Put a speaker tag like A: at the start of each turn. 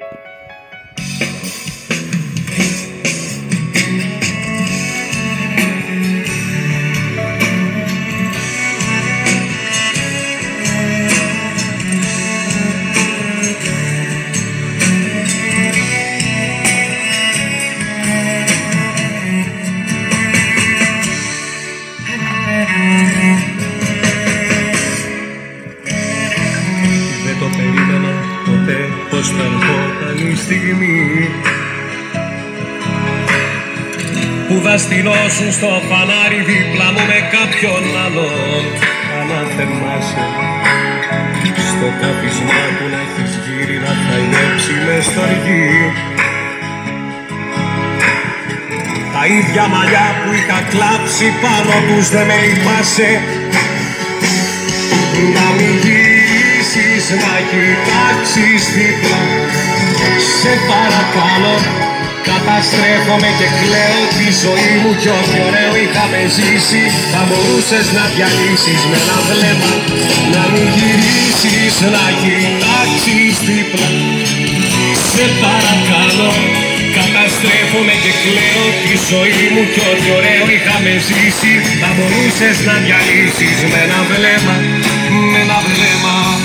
A: Δεν το περίμενα ποτέ πως θα ερχόταν η στιγμή που θα στυλώσουν στο φανάρι δίπλα μου με κάποιον άλλον. Αν θερμάσαι στο κάθισμά του να έχεις γύρει να χαϊδέψει μες στοργή τα ίδια μαλλιά που είχα κλάψει πάνω τους δεν με λυπάσαι. Να μην γυρίσεις να κοιτάξεις δίπλα, σε παρακαλώ. Καταστρέφομαι και κλαίω τη ζωή μου κι ό,τι ωραίο είχαμε ζήσει θα μπορούσες να διαλύσεις με ένα βλέμμα. Να μην γυρίσεις να κοιτάξεις δίπλα, σε παρακαλώ. Καταστρέφομαι και κλαίω τη ζωή μου κι ό,τι ωραίο είχαμε ζήσει θα μπορούσες να διαλύσεις με ένα βλέμμα, με ένα βλέμμα.